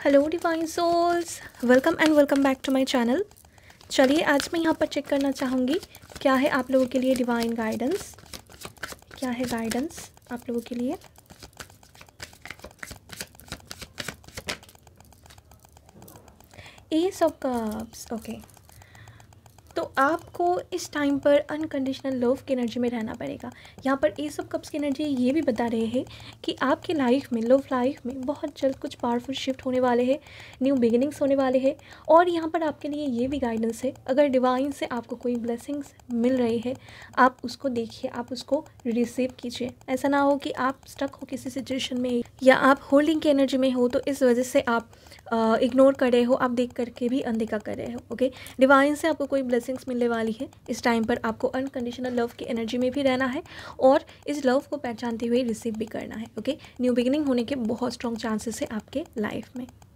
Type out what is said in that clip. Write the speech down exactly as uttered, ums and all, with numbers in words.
Hello divine souls, welcome and welcome back to my channel. चलिए आज मैं यहाँ पर चेक करना चाहूँगी क्या है आप लोगों के लिए डिवाइन गाइडेंस। क्या है गाइडेंस आप लोगों के लिए। Ace of cups, okay. तो आपको इस टाइम पर अनकंडीशनल लव की एनर्जी में रहना पड़ेगा। यहाँ पर एस ऑफ कप्स की एनर्जी ये भी बता रहे हैं कि आपकी लाइफ में, लव लाइफ में बहुत जल्द कुछ पावरफुल शिफ्ट होने वाले हैं, न्यू बिगिनिंग्स होने वाले हैं। और यहाँ पर आपके लिए ये भी गाइडेंस है, अगर डिवाइन से आपको कोई ब्लेसिंग्स मिल रही है आप उसको देखिए, आप उसको रिसीव कीजिए। ऐसा ना हो कि आप स्टक हो किसी सिचुएशन में या आप होल्डिंग की एनर्जी में हो तो इस वजह से आप इग्नोर कर रहे हो, आप देख करके भी अनदेखा कर रहे हो। ओके, डिवाइन से आपको कोई ब्लेसिंग्स मिलने वाली है। इस टाइम पर आपको अनकंडीशनल लव की एनर्जी में भी रहना है और इस लव को पहचानते हुए रिसीव भी करना है। ओके, न्यू बिगिनिंग होने के बहुत स्ट्रॉन्ग चांसेस है आपके लाइफ में।